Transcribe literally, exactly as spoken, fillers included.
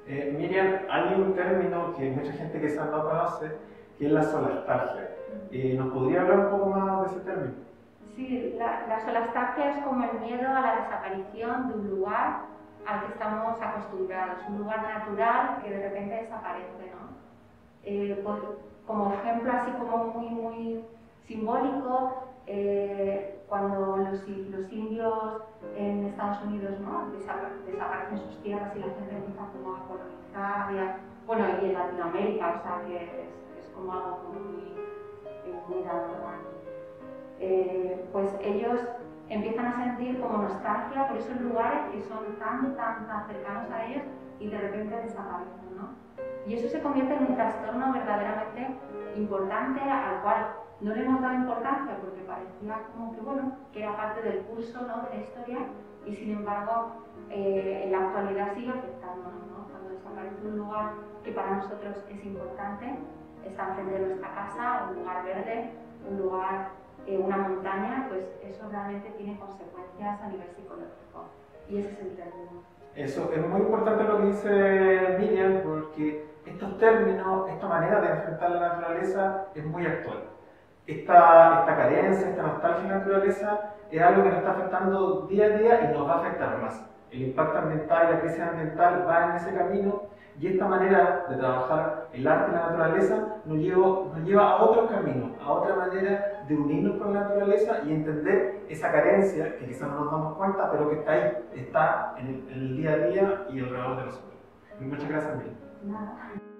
Eh, Miriam, hay un término que mucha gente quizás no conoce, que es la solastalgia. Eh, ¿nos podría hablar un poco más de ese término? Sí, la, la solastalgia es como el miedo a la desaparición de un lugar al que estamos acostumbrados, un lugar natural que de repente desaparece, ¿no? Eh, pues, como ejemplo así como muy, muy simbólico, eh, cuando los, los indios en Estados Unidos, ¿no?, desaparecen sus tierras y la gente empieza como a colonizar, y a, bueno, y en Latinoamérica, o sea que es, es como algo muy, muy dado, ¿no? Eh, pues ellos empiezan a sentir como nostalgia por esos lugares que son tan, tan, tan cercanos a ellos y de repente desaparecen, ¿no? Y eso se convierte en un trastorno verdaderamente importante al cual no le hemos dado importancia porque parecía como que, bueno, que era parte del curso, ¿no?, de la historia, y sin embargo eh, en la actualidad sigue afectándonos, ¿no? Cuando desaparece un lugar que para nosotros es importante, está enfrente de nuestra casa, un lugar verde, un lugar, eh, una montaña, pues eso realmente tiene consecuencias a nivel psicológico. Y ese es el término. Eso es muy importante lo que dice Miriam, porque estos términos, esta manera de enfrentar la naturaleza es muy actual. Esta, esta carencia, esta nostalgia de la naturaleza es algo que nos está afectando día a día y nos va a afectar más. El impacto ambiental y la crisis ambiental va en ese camino, y esta manera de trabajar el arte y la naturaleza nos lleva, nos lleva a otros caminos, a otra manera de unirnos con la naturaleza y entender esa carencia que quizás no nos damos cuenta, pero que está ahí, está en el, en el día a día y alrededor de nosotros. Muchas gracias, Miriam. Nada.